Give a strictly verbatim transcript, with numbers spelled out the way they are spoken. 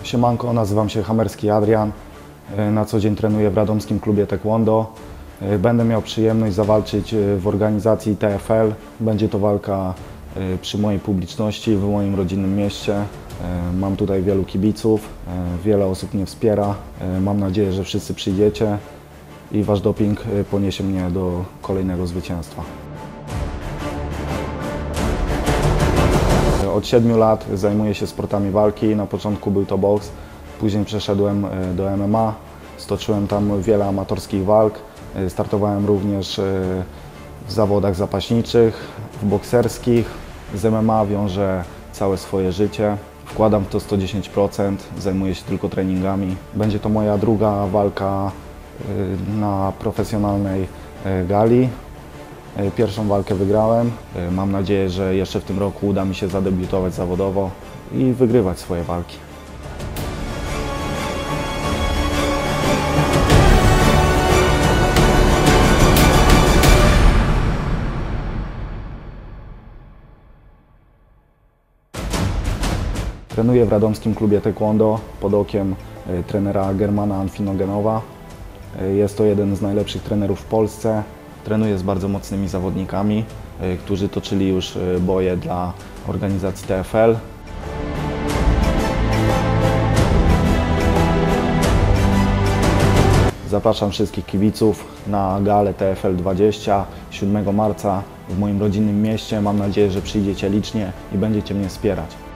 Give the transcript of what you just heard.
Siemanko, nazywam się Hamerski Adrian. Na co dzień trenuję w radomskim klubie taekwondo. Będę miał przyjemność zawalczyć w organizacji T F L. Będzie to walka przy mojej publiczności, w moim rodzinnym mieście. Mam tutaj wielu kibiców, wiele osób mnie wspiera. Mam nadzieję, że wszyscy przyjdziecie i wasz doping poniesie mnie do kolejnego zwycięstwa. Od siedmiu lat zajmuję się sportami walki. Na początku był to boks, później przeszedłem do M M A. Stoczyłem tam wiele amatorskich walk. Startowałem również w zawodach zapaśniczych, w bokserskich. Z M M A wiążę całe swoje życie. Wkładam w to sto dziesięć procent, zajmuję się tylko treningami. Będzie to moja druga walka na profesjonalnej gali. Pierwszą walkę wygrałem. Mam nadzieję, że jeszcze w tym roku uda mi się zadebiutować zawodowo i wygrywać swoje walki. Trenuję w radomskim klubie taekwondo pod okiem trenera Germana Anfinogenowa. Jest to jeden z najlepszych trenerów w Polsce. Trenuję z bardzo mocnymi zawodnikami, którzy toczyli już boje dla organizacji T F L. Zapraszam wszystkich kibiców na galę T F L dwadzieścia siódmego marca w moim rodzinnym mieście. Mam nadzieję, że przyjdziecie licznie i będziecie mnie wspierać.